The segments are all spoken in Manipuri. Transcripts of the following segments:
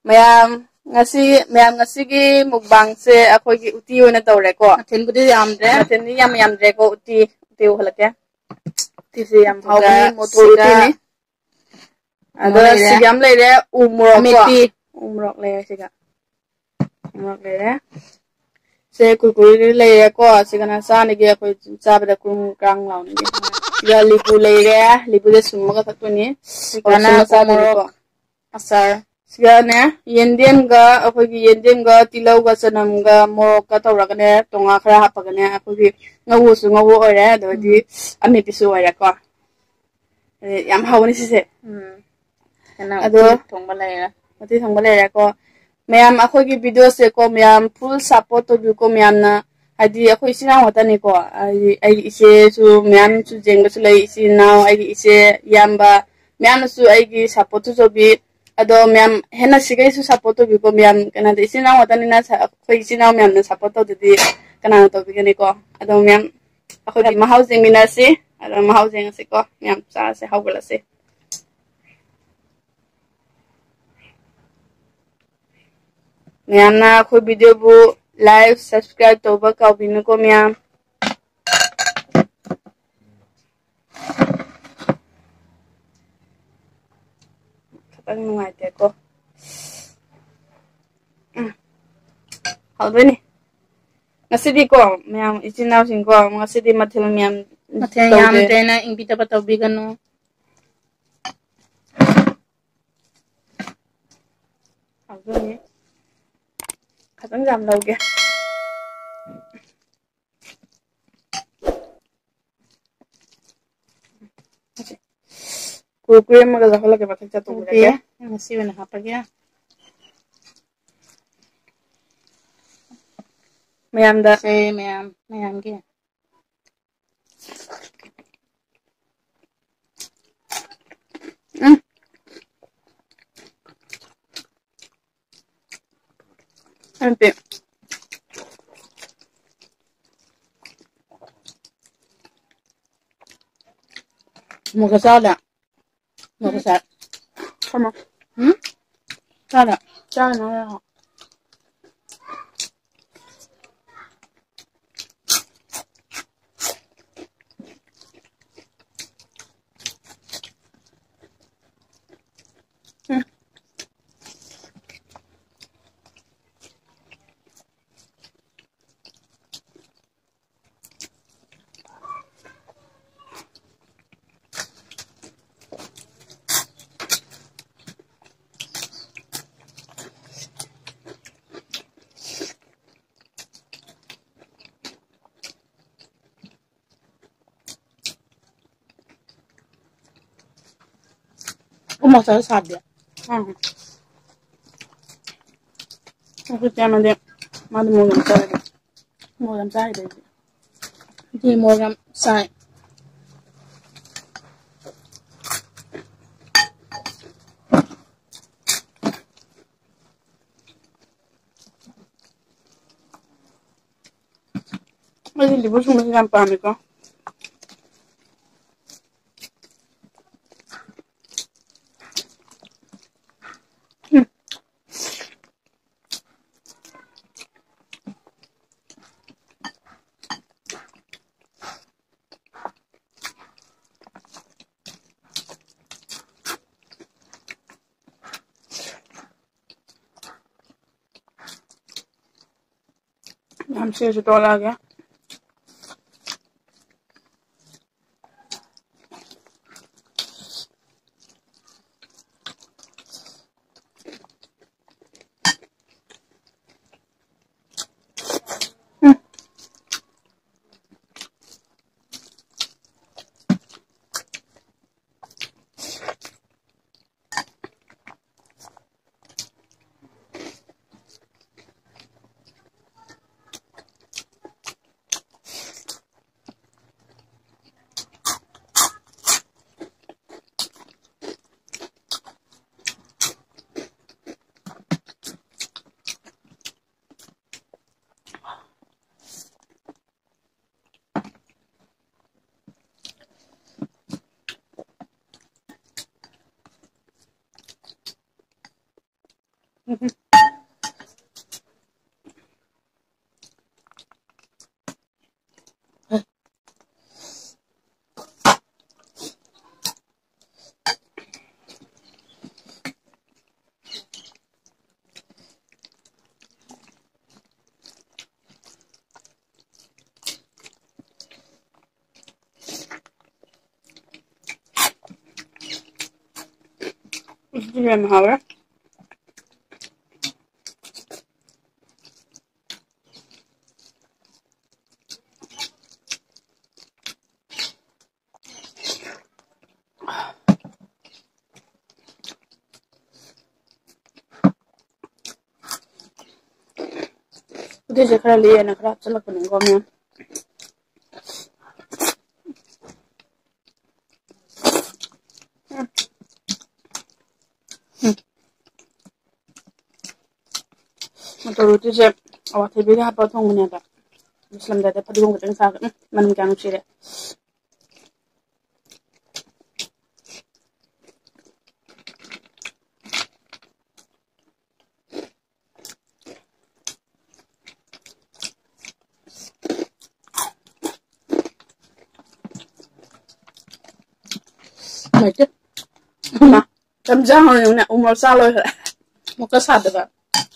mayam ngasi mukbang se akhoi gi uti oina tawre ko mathen budi yamdre mathen ni yam dre ko uti halake uti se yam hawni motor uti ni ada sigam leire umrok leire siga umrok leire se kurkuri leire ko sigana sa ni ge akhoi chabada kum krang launi siga lipu leire lipu de summa ka takuni sigana sa ko asar sigane yendem ga akhoi yendem ga tilau ga sanam ga morok ka tawragane tonga khara hapagane akhoi ngawu su ngawu ore dodi amiti su ore ko yam hawni sise ado thongba leira ko mayam akhoi video se ko mayam full support to bi ko mayam na adi akhoi sina wata ni ko ai ise su mayam su jenga su lai sina ai ise yamba mayam su ai gi support to bi ado mayam hena sigai su support to bi ko mayam kana de sina wata ni na akhoi sina mayam na support to di kana to bi ni ko ado mayam akhoi ma housing mina se ado ma housing se ko mayam sa se hawgala se mayam na akhoi video bu like subscribe to ba ka bi ko mayam katang nuaite ko hawdeni ngasidi ko mayam ichinaw sing ko ngasidi mathil mayam yam tena ingpita pataw bigano hawdeni katang jam lawge kurkure maga zakhala ke bathak chato ke ngasi bena hapagya mayam da se mayam ge ante Mugasala sama Sala chana ya Masala sabya aku chama de madu mogam sare de di mogam sai Mas ele busca mais gampame ko हमसे जो टोल आ गया Usually mahal. Udah sekarang lihat nak kerap celak pening komnya. Motor itu je awak tiba dia apa thong punya tak. Muslim dah dapat diung keteng sak. Mana mungkin anu ciri. Macam Nah, jam jangan yang nak umur salah. mau ke sad ba.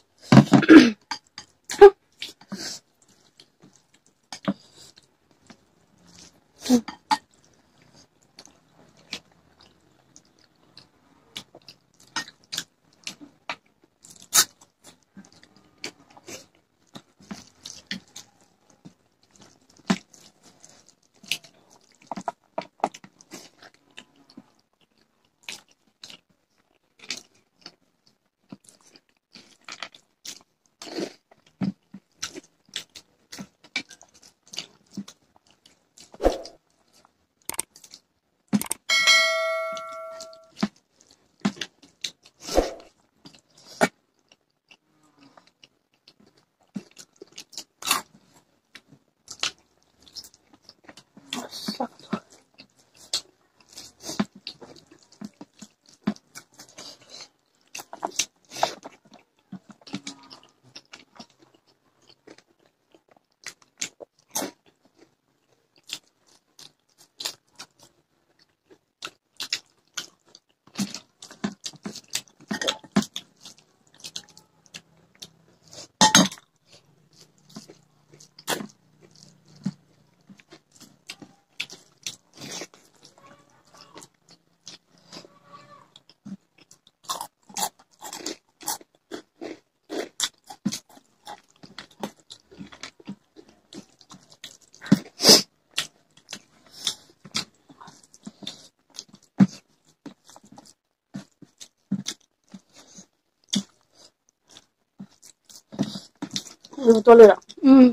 Betul lah.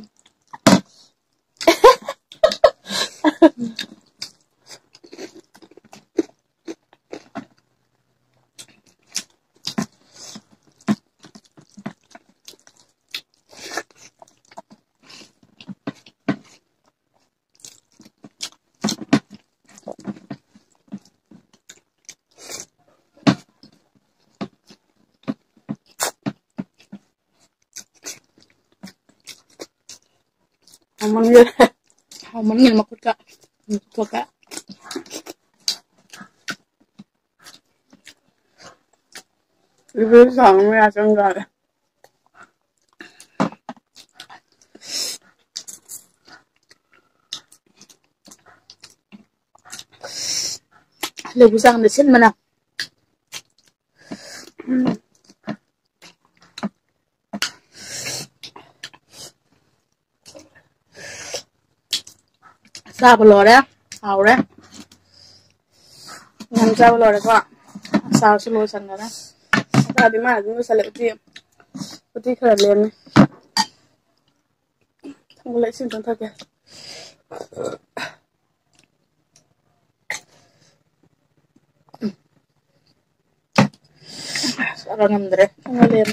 Aman dia. Aman ngin makut ka. Tua ka. Ibu sang me asam gak. Lebu sang desin mana. Sa balo đấy, hào đấy. Ngam sa balo đấy kok. Sa sulu sang đấy. Sa di mana dulu saya uti. Uti keren nih. Mulai sih contoh ya. Sarang andre, ngalen.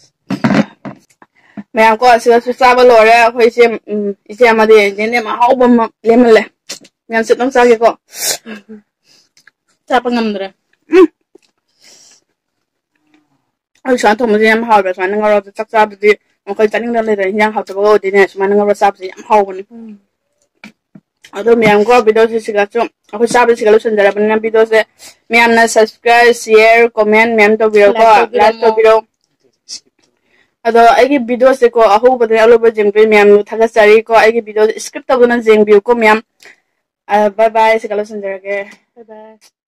Mẹ có sữa sa balo đấy, hồi xem mà đi nên mà hậu bầm lên lên. Mẹ sẽ nấu sao vậy kok. Sa pangam andre. ꯑꯩ ꯁꯨꯃꯥꯏꯅ ꯊꯣꯡꯕꯁꯦ ꯌꯥꯝ ꯍꯥꯎꯕ ꯁꯨꯃꯥꯏꯅ ꯉꯧꯔꯒ ꯆꯥꯛ ꯆꯥꯕꯗꯤ ꯑꯩꯈꯣꯏ ꯆꯥꯅꯤꯡꯗꯅ ꯂꯩꯗꯅ ꯍꯤꯟꯖꯥꯡ ꯍꯥꯎꯇꯕꯒ ꯑꯣꯏꯗꯣꯏꯅꯦ ꯁꯨꯃꯥꯏꯅ ꯉꯧꯔꯒ ꯆꯥꯕꯁꯦ ꯌꯥꯝ ꯍꯥꯎꯕꯅꯤ ꯑꯗꯣ ꯃꯌꯥꯝꯀꯣ ꯚꯤꯗꯤꯑꯣꯁꯤꯒꯁꯨ ꯑꯩꯈꯣꯏ ꯆꯥꯕꯁꯤꯒ ꯂꯣꯏꯁꯤꯟꯖꯔꯕꯅꯤꯅ ꯚꯤꯗꯤꯑꯣꯁꯦ ꯃꯌꯥꯝꯅ ꯁꯕꯁꯀ꯭ꯔꯥꯏꯕ ꯁꯤꯌꯔ ꯀꯣꯃꯦꯟ ꯃꯌꯥꯝ ꯇꯧꯕꯤꯔꯣꯀꯣ ꯂꯥꯏꯛ ꯇꯧꯕꯤꯔꯣ ꯑꯗꯣ ꯑꯩꯒꯤ ꯚꯤꯗꯤꯑꯣꯁꯦꯀꯣ ꯑꯍꯧꯕꯗꯒꯤ ꯑꯔꯣꯏꯕ ꯌꯦꯡꯕꯤꯔꯤ ꯃꯌꯥꯝꯕꯨ ꯊꯥꯒꯠꯆꯔꯤꯀꯣ ꯑꯩꯒꯤ ꯚꯤꯗꯤꯑꯣꯁꯦ ꯁ꯭ꯀꯤꯞ ꯇꯧꯗꯅ ꯌꯦꯡꯕꯤꯌꯨꯀꯣ ꯃꯌꯥꯝ ꯕꯥꯏ ꯕꯥꯏ ꯁꯤꯒ ꯂꯣꯏꯁꯤꯟꯖꯔꯒꯦ Bye bye.